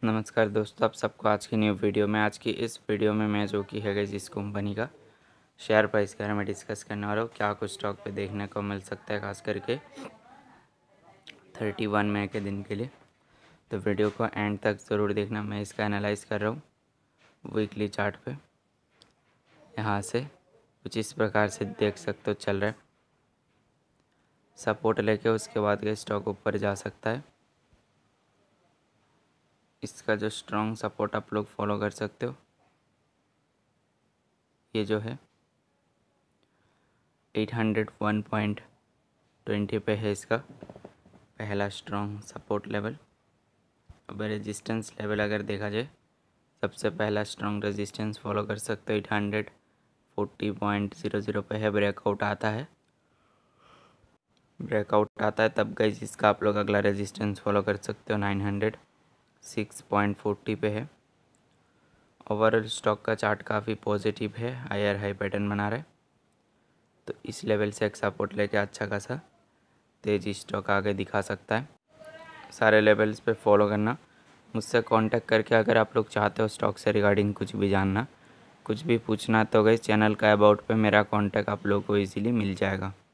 नमस्कार दोस्तों, आप सबको आज की न्यू वीडियो में। आज की इस वीडियो में मैं जो कि है जिस कंपनी का शेयर प्राइस के बारे में डिस्कस करने वाला हूँ। क्या कुछ स्टॉक पे देखने को मिल सकता है खास करके 31 मई के दिन के लिए, तो वीडियो को एंड तक ज़रूर देखना। मैं इसका एनालाइज कर रहा हूँ वीकली चार्ट पे। यहाँ से कुछ इस प्रकार से देख सकते हो चल रहा है, सपोर्ट लेके उसके बाद के स्टॉक ऊपर जा सकता है। इसका जो स्ट्रॉन्ग सपोर्ट आप लोग फॉलो कर सकते हो, ये जो है 801.20 पे है इसका पहला स्ट्रॉन्ग सपोर्ट लेवल। अब रेजिस्टेंस लेवल अगर देखा जाए, सबसे पहला स्ट्रॉन्ग रेजिस्टेंस फॉलो कर सकते हो 840.00 पे है। ब्रेकआउट आता है तब गाइस इसका आप लोग अगला रेजिस्टेंस फॉलो कर सकते हो 906.40 पे है। ओवरऑल स्टॉक का चार्ट काफ़ी पॉजिटिव है, हायर हाई पैटर्न बना रहा है, तो इस लेवल से एक सपोर्ट लेके अच्छा खासा तेज़ी स्टॉक आगे दिखा सकता है। सारे लेवल्स पे फॉलो करना। मुझसे कांटेक्ट करके अगर आप लोग चाहते हो स्टॉक से रिगार्डिंग कुछ भी जानना, कुछ भी पूछना, तो गाइस चैनल का अबाउट पे मेरा कांटेक्ट आप लोगों को इजीली मिल जाएगा।